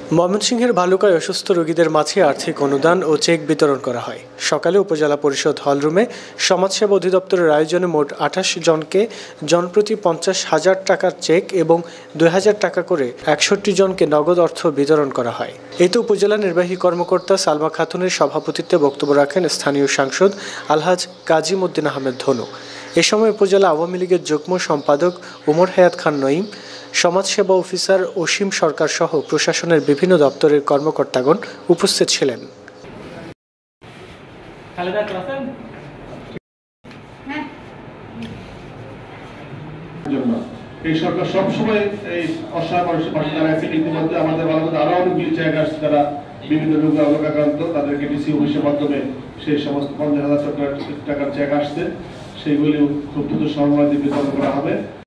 ময়মনসিংহের ভালুকায় অসুস্থ রোগীদের মাঝে আর্থিক অনুদান ও চেক বিতরণ করা হয়। সকালে উপজেলা পরিষদ হলরুমে সমাজসেবা অধিদপ্তরের আয়োজনে মোট ২৮ জনকে জনপ্রতি ৫০,০০০ টাকার চেক এবং ২,০০০ টাকা করে ৬১ জনকে নগদ অর্থ বিতরণ করা হয়। এতে উপজেলা নির্বাহী কর্মকর্তা সালমা খাতুনের সভাপতিত্বে বক্তব্য রাখেন স্থানীয় সাংসদ আলহাজ কাজিম উদ্দিন আহমেদ ধনু। এ সময় উপজেলা আওয়ামী লীগের যুগ্ম সম্পাদক ওমর হায়াত খান নঈম, সমাজসেবা অফিসার অসীম সরকার সহ প্রশাসনের বিভিন্ন দপ্তরের কর্মকর্তাগণ উপস্থিত ছিলেন। এই সরকার সবসময় এই অসহায় মানুষের পাশে দাঁড়াচ্ছে। ইতিমধ্যে আমাদের বাংলাদেশে আরো অনেকগুলি জায়গা আছে যারা বিভিন্ন রোগে আক্রান্ত, তাদেরকে ডিসি অফিসের মাধ্যমে সেই সমস্ত ৫০,০০০ টাকার চেক আসছে, সেইগুলি খুব দ্রুত সময় বিতরণ করা হবে।